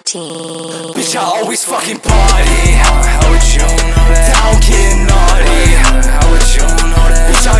team. Bitch, I always fucking party. How would you know that? Down, get naughty. How would you know that? Bitch, I